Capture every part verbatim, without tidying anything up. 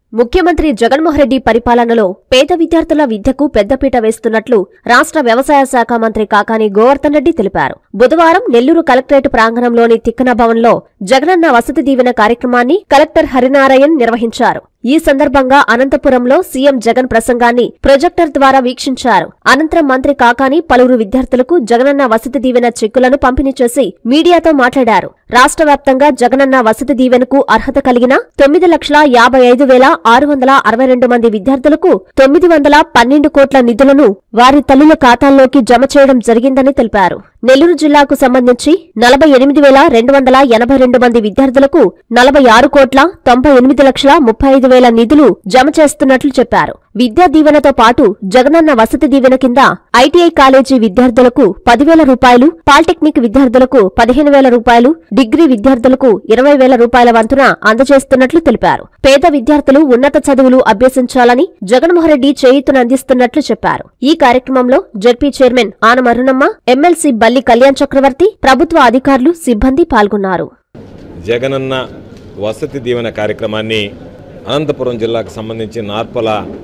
ముఖ్యమంత్రి జగన్మోహన్ రెడ్డి పరిపాలనలో పేద విద్యార్థుల విద్యకు పెద్దపీట వేస్తున్నట్లు రాష్ట్ర వ్యవసాయ శాఖ మంత్రి కాకాని గోవర్ధన్ రెడ్డి తెలిపారు. బుధవారం నెల్లూరు కలెక్టరేట్ ప్రాంగణంలోని తిక్కన భవన్లో జగనన్న వసతి దీవెన కార్యక్రమాన్ని కలెక్టర్ హరినారాయణ్ నిర్వహించారు. ఈ సందర్భంగా అనంతపురంలో సీఎం జగన్ ప్రసంగాన్ని ప్రొజెక్టర్ ద్వారా వీక్షించారు. అనంతరం మంత్రి కాకాని పలువురు విద్యార్థులకు జగనన్న వసతి దీవెన చెక్కులను పంపిణీ చేసి మీడియాతో మాట్లాడారు. రాష్ట్ర వ్యాప్తంగా జగనన్న వసతి దీవెనకు అర్హత కలిగిన తొమ్మిది లక్షల యాభై ఐదు వేల ఆరు వందల అరవై రెండు మంది విద్యార్థులకు తొమ్మిది వందల పన్నెండు కోట్ల నిధులను వారి తల్లుల ఖాతాల్లోకి జమ చేయడం జరిగిందని తెలిపారు. నెల్లూరు జిల్లాకు సంబంధించి నలభై ఎనిమిది వేల రెండు వందల ఎనభై రెండు మంది విద్యార్థులకు నలభై ఆరు కోట్ల తొంభై ఎనిమిది లక్షల ముప్పై ఐదు వేల నిధులు జమ చేస్తున్నట్లు చెప్పారు. విద్యా దీవెనతో పాటు జగనన్న వసతి దీవెన కింద ఐటీఐ కాలేజీ విద్యార్థులకు పదివేల రూపాయలు, పాలిటెక్నిక్ విద్యార్థులకు పదిహేను వేల రూపాయలు, డిగ్రీ విద్యార్థులకు ఇరవై వేల రూపాయల వంతున అందజేస్తున్నట్లు తెలిపారు. పేద విద్యార్థులు ఉన్నత చదువులు అభ్యసించాలని జగన్మోహన్ రెడ్డి చేయూతనందిస్తున్నట్లు చెప్పారు. ఈ కార్యక్రమంలో జెడ్పీ చైర్మన్ ఆనమరుణమ్మ, ఎమ్మెల్సీ బల్లి కళ్యాణ్ చక్రవర్తి, ప్రభుత్వ అధికారులు, సిబ్బంది పాల్గొన్నారు. జగనన్న వసతి దీవెన కార్యక్రమాన్ని అనంతపురం జిల్లాకు సంబంధించి నార్పల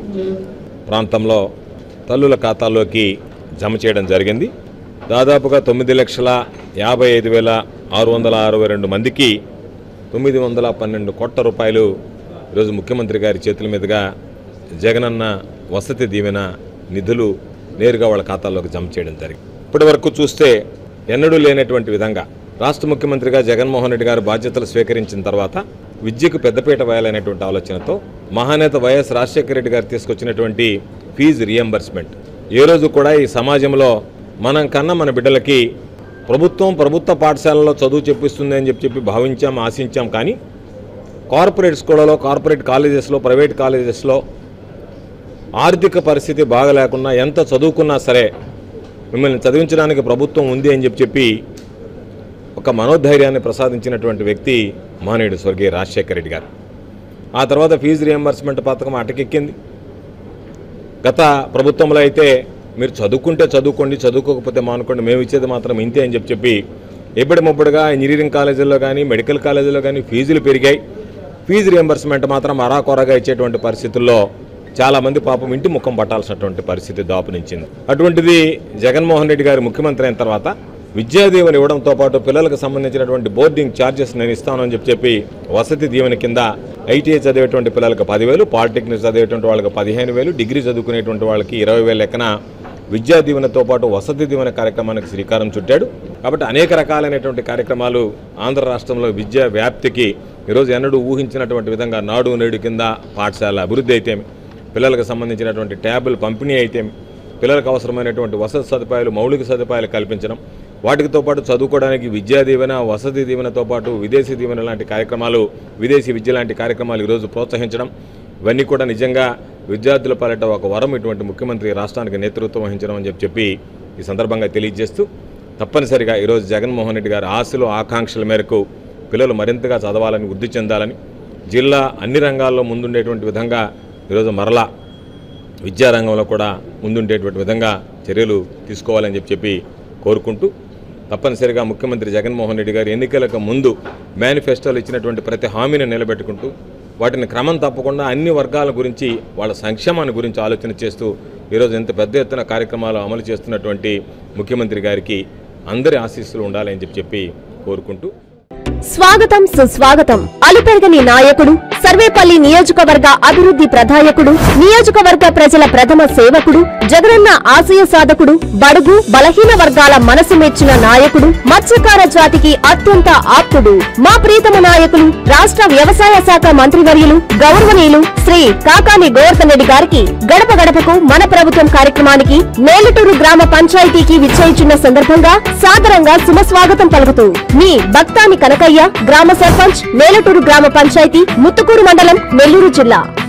ప్రాంతంలో తల్లుల ఖాతాల్లోకి జమ చేయడం జరిగింది. దాదాపుగా తొమ్మిది లక్షల యాభై ఐదు వేల ఆరు వందల అరవై రెండు మందికి తొమ్మిది వందల పన్నెండు కోట్ల రూపాయలు ఈరోజు ముఖ్యమంత్రి గారి చేతుల మీదుగా జగనన్న వసతి దీవెన నిధులు నేరుగా వాళ్ళ ఖాతాల్లోకి జమ చేయడం జరిగింది. ఇప్పటి వరకు చూస్తే ఎన్నడూ లేనటువంటి విధంగా రాష్ట్ర ముఖ్యమంత్రిగా జగన్మోహన్ రెడ్డి గారు బాధ్యతలు స్వీకరించిన తర్వాత విద్యకు పెద్దపీట వేయాలనేటువంటి ఆలోచనతో మహానేత వైఎస్ రాజశేఖర రెడ్డి గారు తీసుకొచ్చినటువంటి ఫీజు రియంబర్స్మెంట్ ఏ రోజు కూడా ఈ సమాజంలో మనం కన్నా మన బిడ్డలకి ప్రభుత్వం ప్రభుత్వ పాఠశాలలో చదువు చెప్పిస్తుంది అని చెప్పి చెప్పి భావించాం, ఆశించాం. కానీ కార్పొరేట్ స్కూళ్ళలో, కార్పొరేట్ కాలేజెస్లో, ప్రైవేట్ కాలేజెస్లో ఆర్థిక పరిస్థితి బాగలేకున్నా ఎంత చదువుకున్నా సరే మిమ్మల్ని చదివించడానికి ప్రభుత్వం ఉంది అని చెప్పి చెప్పి ఒక మనోధైర్యాన్ని ప్రసాదించినటువంటి వ్యక్తి మహనీయుడు స్వర్గీయ రాజశేఖర రెడ్డి గారు. ఆ తర్వాత ఫీజు రియంబర్స్మెంట్ పథకం అటకెక్కింది. గత ప్రభుత్వంలో అయితే మీరు చదువుకుంటే చదువుకోండి, చదువుకోకపోతే మానుకోండి, మేము ఇచ్చేది మాత్రం ఇంతే అని చెప్పి చెప్పి ఎప్పటి ముప్పటిగా ఇంజనీరింగ్ కాలేజీల్లో కానీ మెడికల్ కాలేజీల్లో కానీ ఫీజులు పెరిగాయి. ఫీజు రియంబర్స్మెంట్ మాత్రం అరాకొరగా ఇచ్చేటువంటి పరిస్థితుల్లో చాలామంది పాపం ఇంటి ముఖం పట్టాల్సినటువంటి పరిస్థితి దాపునించింది. అటువంటిది జగన్మోహన్ రెడ్డి గారు ముఖ్యమంత్రి అయిన తర్వాత విద్యా దీవెన ఇవ్వడంతో పాటు పిల్లలకు సంబంధించినటువంటి బోర్డింగ్ ఛార్జెస్ నేను ఇస్తానని చెప్పి చెప్పి వసతి దీవెన కింద ఐటీఐ చదివేటువంటి పిల్లలకు పదివేలు, పాలిటెక్నిక్ చదివేటువంటి వాళ్ళకి పదిహేను వేలు, డిగ్రీ చదువుకునేటువంటి వాళ్ళకి ఇరవై వేల లెక్కన విద్యా దీవెనతో పాటు వసతి దీవెన కార్యక్రమానికి శ్రీకారం చుట్టాడు. కాబట్టి అనేక రకాలైనటువంటి కార్యక్రమాలు ఆంధ్ర రాష్ట్రంలో విద్యా వ్యాప్తికి ఈరోజు ఎన్నడూ ఊహించినటువంటి విధంగా నాడు నేడు కింద పాఠశాల అభివృద్ధి అయితేమి, పిల్లలకు సంబంధించినటువంటి ట్యాబులు పంపిణీ అయితేమి, పిల్లలకు అవసరమైనటువంటి వసతి సదుపాయాలు, మౌలిక సదుపాయాలు కల్పించడం, వాటితో పాటు చదువుకోవడానికి విద్యా దీవెన, వసతి దీవెనతో పాటు విదేశీ దీవెన లాంటి కార్యక్రమాలు, విదేశీ విద్య లాంటి కార్యక్రమాలు ఈరోజు ప్రోత్సహించడం, ఇవన్నీ కూడా నిజంగా విద్యార్థుల పాలిట ఒక వరం ఇటువంటి ముఖ్యమంత్రి రాష్ట్రానికి నేతృత్వం వహించడం అని చెప్పి చెప్పి ఈ సందర్భంగా తెలియజేస్తూ తప్పనిసరిగా ఈరోజు జగన్మోహన్ రెడ్డి గారి ఆశలు, ఆకాంక్షల మేరకు పిల్లలు మరింతగా చదవాలని, వృద్ధి చెందాలని, జిల్లా అన్ని రంగాల్లో ముందుండేటువంటి విధంగా ఈరోజు మరలా విద్యారంగంలో కూడా ముందుండేటువంటి విధంగా చర్యలు తీసుకోవాలని చెప్పి చెప్పి కోరుకుంటూ తప్పనిసరిగా ముఖ్యమంత్రి జగన్మోహన్ రెడ్డి గారు ఎన్నికలకు ముందు మేనిఫెస్టోలు ఇచ్చినటువంటి ప్రతి హామీని నిలబెట్టుకుంటూ వాటిని క్రమం తప్పకుండా అన్ని వర్గాల గురించి, వాళ్ళ సంక్షేమాన్ని గురించి ఆలోచన చేస్తూ ఈరోజు ఎంత పెద్ద ఎత్తున కార్యక్రమాలు అమలు చేస్తున్నటువంటి ముఖ్యమంత్రి గారికి అందరి ఆశీస్సులు ఉండాలని చెప్పి చెప్పి కోరుకుంటూ స్వాగతం, సుస్వాగతం. అలుపెరగని నాయకుడు, సర్వేపల్లి నియోజకవర్గ అభివృద్ధి ప్రదాయకుడు, నియోజకవర్గ ప్రజల ప్రథమ సేవకుడు, జగనన్న ఆశయ సాధకుడు, బడుగు బలహీన వర్గాల మనసు మెచ్చిన నాయకుడు, మత్స్యకార జాతికి అత్యంత ఆప్తుడు, మా ప్రీతమ నాయకులు, రాష్ట్ర వ్యవసాయ శాఖ మంత్రివర్యులు, గౌరవనీయులు శ్రీ కాకాని గోవర్ధన్ రెడ్డి గారికి గడప గడపకు మన ప్రభుత్వం కార్యక్రమానికి మేలుటూరు గ్రామ పంచాయతీకి విచ్చేయుచున్న సందర్భంగా సాదరంగా శుభస్వాగతం పలుకుతూ మీ భక్తాని కనకయ్య, గ్రామ సర్పంచ్, మేలుటూరు గ్రామ పంచాయతీ, ముత్తుకూరు మండలం, నెల్లూరు జిల్లా.